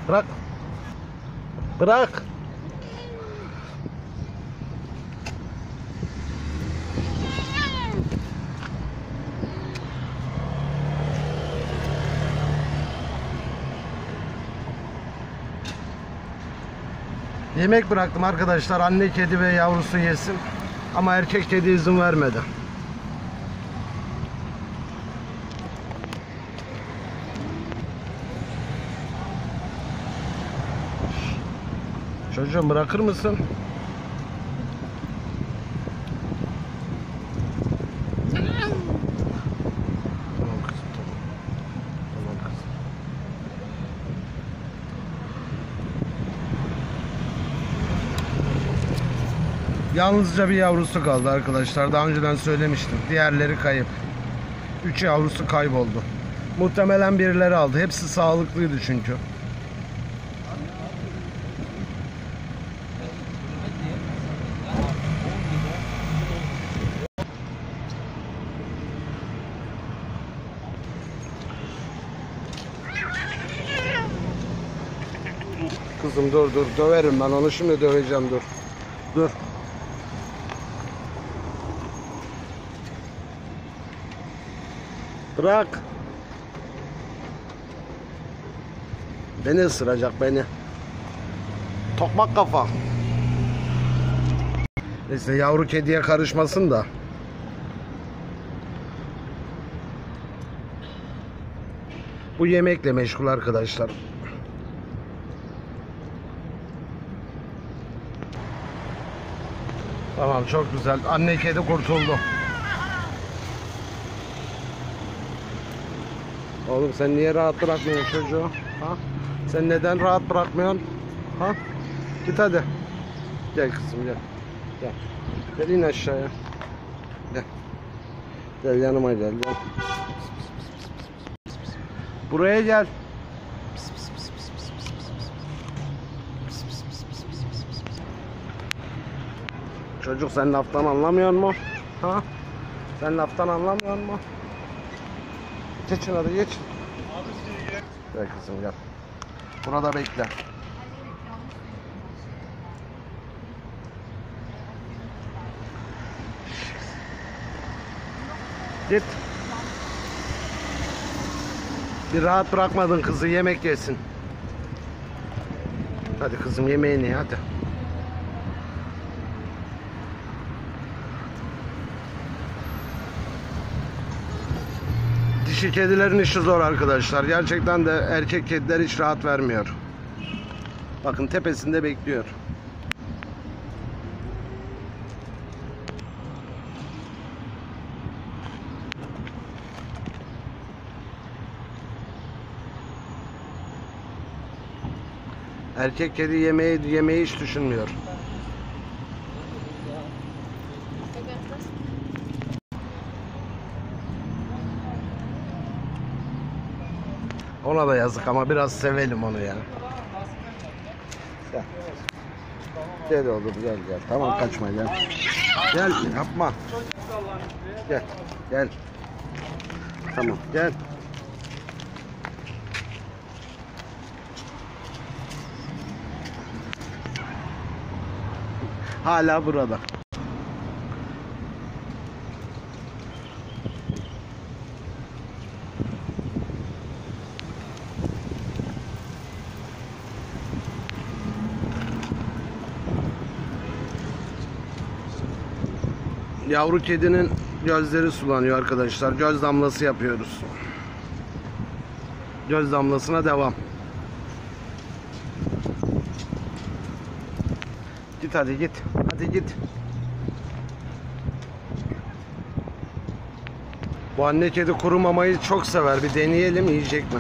Bırak. Bırak. Yemek bıraktım arkadaşlar. Anne kedi ve yavrusu yesin. Ama erkek kedi izin vermedi. Çocuğum bırakır mısın? Tamam kızım, tamam. Tamam kızım. Yalnızca bir yavrusu kaldı arkadaşlar. Daha önceden söylemiştim. Diğerleri kayıp. 3 yavrusu kayboldu. Muhtemelen birileri aldı. Hepsi sağlıklıydı çünkü. Kızım dur dur, döverim ben onu, şimdi döveceğim, dur. Dur. Bırak. Beni ısıracak, beni. Tokmak kafa. Neyse, yavru kediye karışmasın da. Bu yemekle meşgul arkadaşlar. Tamam, çok güzel. Anne kedi kurtuldu. Oğlum sen niye rahat bırakmıyorsun çocuğu? Ha? Sen neden rahat bırakmıyorsun? Ha? Git hadi. Gel kızım, gel. Gel. Gel, in aşağıya. Gel. Gel yanıma gel. Gel. Buraya gel. Çocuk, sen laftan anlamıyor mu? Ha? Sen laftan anlamıyor mu? Geçin hadi, geç. Gel kızım, gel. Burada bekle. Git. Bir rahat bırakmadın kızı, yemek yesin. Hadi kızım, yemeğini ye hadi. Dişi kedilerin işi zor arkadaşlar. Gerçekten de erkek kediler hiç rahat vermiyor. Bakın, tepesinde bekliyor. Erkek kedi yemeği hiç düşünmüyor. Ona da yazık ama biraz sevelim onu ya. Gel. Gel oğlum, gel gel. Tamam, kaçma, gel. Gel, yapma. Gel. Gel. Tamam, gel. Hala burada. Yavru kedinin gözleri sulanıyor arkadaşlar. Göz damlası yapıyoruz. Göz damlasına devam. Git hadi, git. Hadi git. Bu anne kedi kuru mamayı çok sever. Bir deneyelim, yiyecek mi?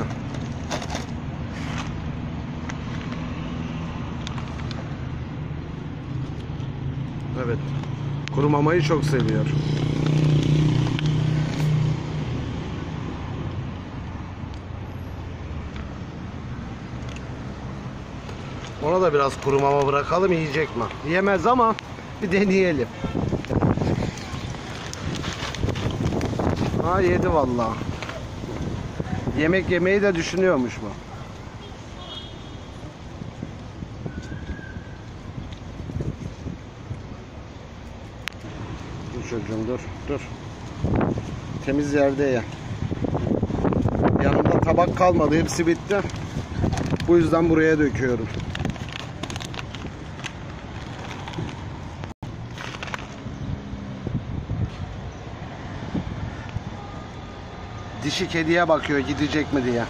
Evet. Kuru mamayı çok seviyor. Ona da biraz kuru mama bırakalım, yiyecek mi? Yemez ama bir deneyelim. Ha, yedi vallahi. Yemek yemeyi de düşünüyormuş bu. Dur. Temiz yerde ye. Yanımda tabak kalmadı. Hepsi bitti. Bu yüzden buraya döküyorum. Dişi kediye bakıyor gidecek mi diye.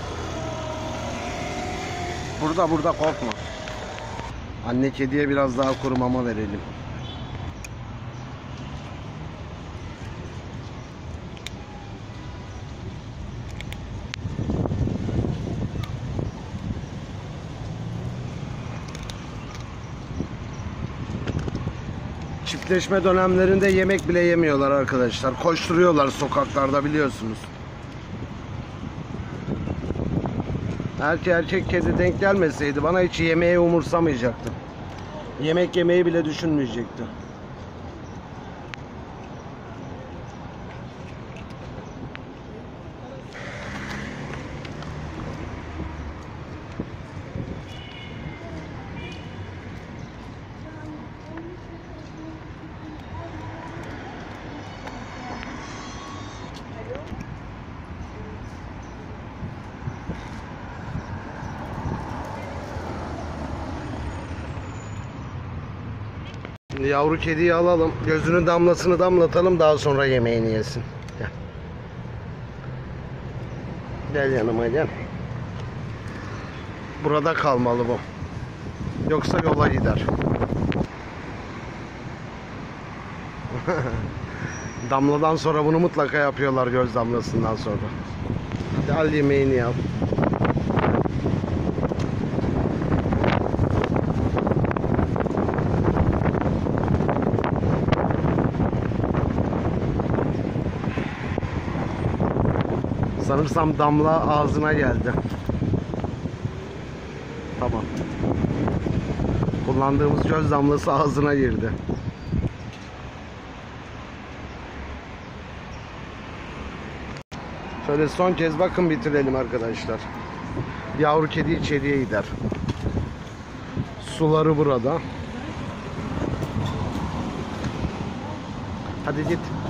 Burada korkma. Anne kediye biraz daha kuru mama verelim. Çiftleşme dönemlerinde yemek bile yemiyorlar arkadaşlar. Koşturuyorlar sokaklarda biliyorsunuz. Erkek kedi denk gelmeseydi bana hiç yemeği umursamayacaktım. Yemek yemeyi bile düşünmeyecekti. Şimdi yavru kediyi alalım. Gözünün damlasını damlatalım. Daha sonra yemeğini yesin. Gel. Gel yanıma gel. Burada kalmalı bu. Yoksa yola gider. Damladan sonra bunu mutlaka yapıyorlar, göz damlasından sonra. Hadi al yemeğini yap. Sanırsam damla ağzına geldi. Tamam. Kullandığımız göz damlası ağzına girdi. Şöyle son kez bakın bitirelim arkadaşlar. Yavru kedi içeriye gider. Suları burada. Hadi git.